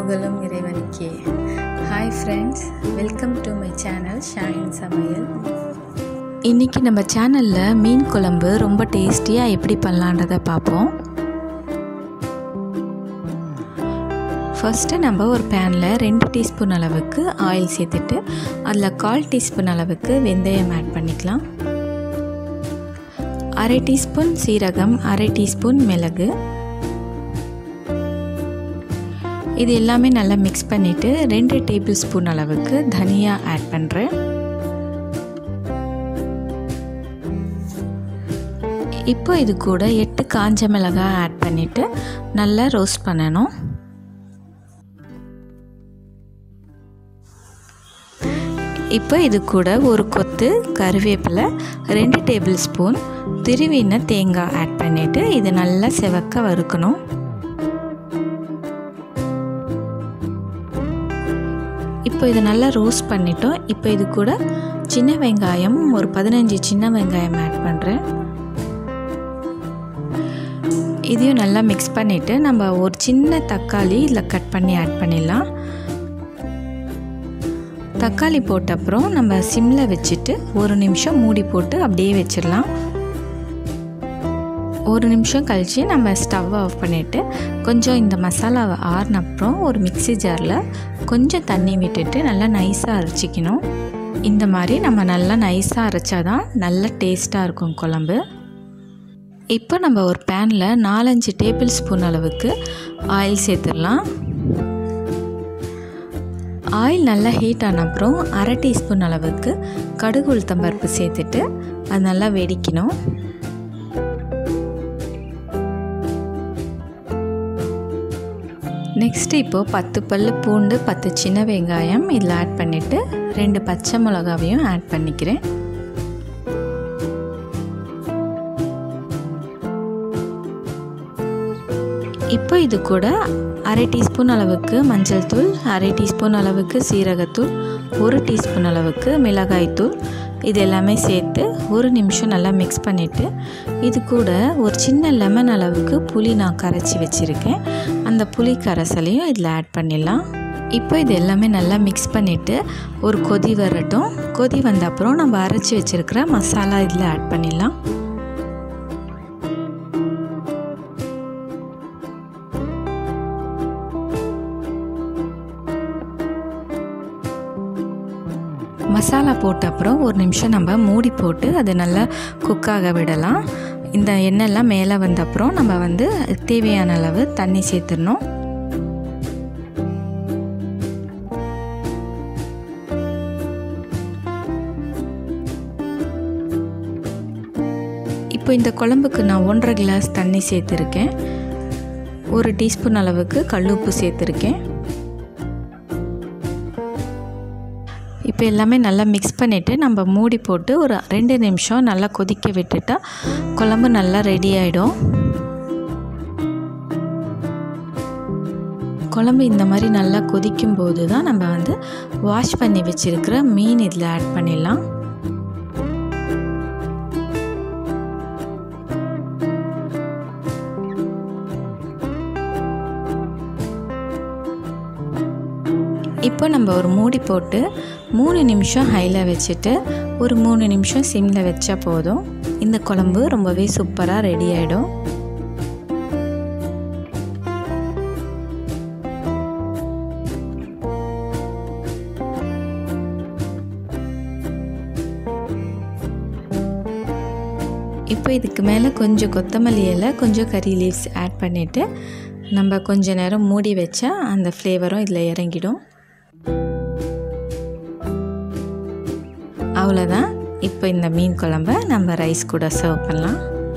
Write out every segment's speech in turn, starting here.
புகழும் இறைவனுக்கே. Hi friends, welcome to my channel Shaheen Samayal. இன்றைக்கி நம்ம சேனலில் மீன் குழம்பு ரொம்ப டேஸ்டியாக எப்படி பண்ணலான்றதை பார்ப்போம். ஃபஸ்ட்டு நம்ம ஒரு பேனில் 2 டீஸ்பூன் அளவுக்கு ஆயில் சேர்த்துட்டு அதில் 1/4 டீஸ்பூன் அளவுக்கு வெந்தயம் ஆட் பண்ணிக்கலாம். 1/2 டீஸ்பூன் சீரகம், 1/2 டீஸ்பூன் மிளகு, இது எல்லாமே நல்லா மிக்ஸ் பண்ணிவிட்டு 2 டேபிள் ஸ்பூன் அளவுக்கு தனியா ஆட் பண்ணுறேன். இப்போ இது கூட 8 காஞ்ச மிளகாய் ஆட் பண்ணிவிட்டு நல்லா ரோஸ்ட் பண்ணணும். இப்போ இது கூட ஒரு கொத்து கருவேப்பிலை, 2 டேபிள் ஸ்பூன் திருவின தேங்காய் ஆட் பண்ணிவிட்டு இது நல்லா செவக்க வறுக்கணும். இப்போ இதை நல்லா ரோஸ்ட் பண்ணிட்டோம். இப்போ இது கூட சின்ன வெங்காயம் ஒரு 15 சின்ன வெங்காயம் ஆட் பண்ணுறேன். இதையும் நல்லா மிக்ஸ் பண்ணிவிட்டு நம்ம ஒரு சின்ன தக்காளி இதில் கட் பண்ணி ஆட் பண்ணிடலாம். தக்காளி போட்ட அப்புறம் நம்ம சிம்மில் வச்சுட்டு 1 நிமிஷம் மூடி போட்டு அப்படியே வச்சிடலாம். 1 நிமிஷம் கழித்து நம்ம ஸ்டவ் ஆஃப் பண்ணிவிட்டு கொஞ்சம் இந்த மசாலாவை ஆறின அப்புறம் ஒரு மிக்ஸி ஜாரில் கொஞ்சம் தண்ணி விட்டுட்டு நல்லா நைஸாக அரைச்சிக்கணும். இந்த மாதிரி நம்ம நல்லா நைஸாக அரைச்சாதான் நல்ல டேஸ்ட்டாக இருக்கும் குழம்பு. இப்போ நம்ம ஒரு பேனில் 4-5 டேபிள் ஸ்பூன் அளவுக்கு ஆயில் சேர்த்துடலாம். ஆயில் நல்லா ஹீட் ஆன அப்புறம் 1/2 டீஸ்பூன் அளவுக்கு கடுகு உளுத்தம்பருப்பு சேர்த்துட்டு அது நல்லா வெடிக்கணும். நெக்ஸ்ட்டு இப்போது 10 பல்லு பூண்டு, 10 சின்ன வெங்காயம் இதில் ஆட் பண்ணிவிட்டு 2 பச்சை மிளகாவையும் ஆட் பண்ணிக்கிறேன். இப்போ இது கூட 1/2 டீஸ்பூன் அளவுக்கு மஞ்சள் தூள், 1/2 டீஸ்பூன் அளவுக்கு சீரகத்தூள், 1 டீஸ்பூன் அளவுக்கு மிளகாய்த்தூள் இது எல்லாமே சேர்த்து 1 நிமிஷம் நல்லா மிக்ஸ் பண்ணிவிட்டு இது கூட ஒரு சின்ன லெமன் அளவுக்கு புளி நான் கரைச்சி வச்சுருக்கேன். அந்த புளி கரைசலையும் இதில் ஆட் பண்ணிடலாம். இப்போ இது எல்லாமே நல்லா மிக்ஸ் பண்ணிவிட்டு ஒரு கொதி வரட்டும். கொதி வந்த அப்புறம் நம்ம அரைச்சி வச்சுருக்கிற மசாலா இதில் ஆட் பண்ணிடலாம். மசாலா போட்ட அப்புறம் 1 நிமிஷம் நம்ம மூடி போட்டு அதை நல்லா குக்காக விடலாம். இந்த எண்ணெய்லாம் மேலே வந்த அப்புறம் நம்ம தேவையான அளவு தண்ணி சேர்த்துடணும். இப்போ இந்த குழம்புக்கு நான் 1.5 கிளாஸ் தண்ணி சேர்த்துருக்கேன். 1 டீஸ்பூன் அளவுக்கு கல்லுப்பு சேர்த்துருக்கேன். இப்போ எல்லாமே நல்லா மிக்ஸ் பண்ணிவிட்டு நம்ம மூடி போட்டு ஒரு 2 நிமிஷம் நல்லா கொதிக்க விட்டுட்டா குழம்பு நல்லா ரெடி ஆகிடும். குழம்பு இந்த மாதிரி நல்லா கொதிக்கும் போது தான் நம்ம வாஷ் பண்ணி வச்சுருக்கிற மீன் இதில் ஆட் பண்ணிடலாம். இப்போ நம்ம ஒரு மூடி போட்டு 3 நிமிஷம் ஹையில் வச்சுட்டு ஒரு 3 நிமிஷம் சிம்மில் வச்சா போதும். இந்த குழம்பு ரொம்பவே சூப்பராக ரெடி ஆகிடும். இப்போ இதுக்கு மேலே கொஞ்சம் கொத்தமல்லி இலை, கொஞ்சம் கறி லீவ்ஸ் ஆட் பண்ணிவிட்டு நம்ம கொஞ்ச நேரம் மூடி வச்சா அந்த ஃப்ளேவரும் இதில் இறங்கிடும். அவ்வளோதான். இப்போ இந்த மீன் குழம்பை நம்ம ரைஸ் கூட சர்வ் பண்ணலாம்.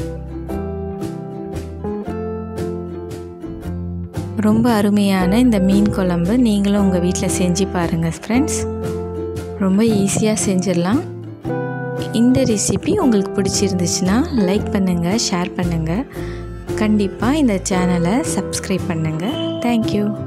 ரொம்ப அருமையான இந்த மீன் குழம்பு நீங்களும் உங்கள் வீட்டில் செஞ்சு பாருங்கள் ஃப்ரெண்ட்ஸ். ரொம்ப ஈஸியாக செஞ்சிடலாம். இந்த ரெசிபி உங்களுக்கு பிடிச்சிருந்துச்சுன்னா லைக் பண்ணுங்கள், ஷேர் பண்ணுங்கள். கண்டிப்பாக இந்த சேனலை சப்ஸ்கிரைப் பண்ணுங்கள். தேங்க்யூ.